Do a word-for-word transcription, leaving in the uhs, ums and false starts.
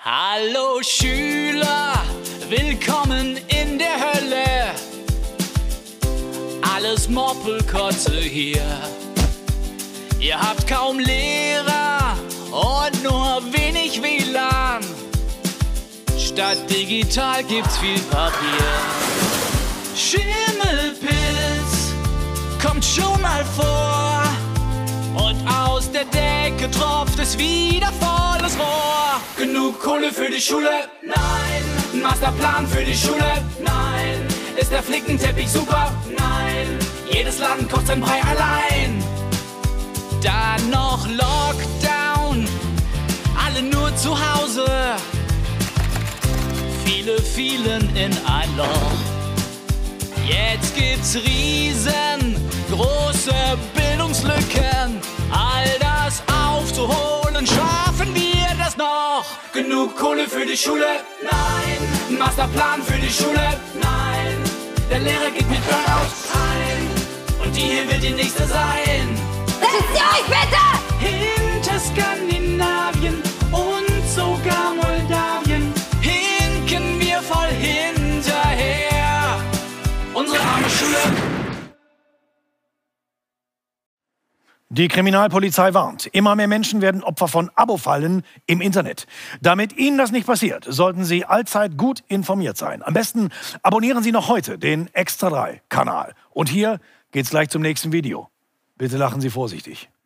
Hallo Schüler, willkommen in der Hölle. Alles Moppelkotze hier. Ihr habt kaum Lehrer und nur wenig W L A N. Statt digital gibt's viel Papier. Schimmelpilz kommt schon mal vor. Und aus der Decke tropft es wieder volles Rohr. Genug Kohle für die Schule? Nein. Masterplan für die Schule? Nein. Ist der Flickenteppich super? Nein. Jedes Land kocht sein Brei allein. Dann noch Lockdown, alle nur zu Hause. Viele fielen in ein Loch. Jetzt gibt's riesengroße Bildungslücken. All das aufzuholen, schaffen wir das noch? Genug Kohle für die Schule? Nein. Masterplan für die Schule? Nein. Der Lehrer geht mit Burnout ein. Und die hier wird die nächste sein. Setzt ihr euch bitte! Hinter Skandinavien und sogar Moldawien hinken wir voll hinterher. Unsere arme Schule. Die Kriminalpolizei warnt, immer mehr Menschen werden Opfer von Abo-Fallen im Internet. Damit Ihnen das nicht passiert, sollten Sie allzeit gut informiert sein. Am besten abonnieren Sie noch heute den Extra drei Kanal. Und hier geht's gleich zum nächsten Video. Bitte lachen Sie vorsichtig.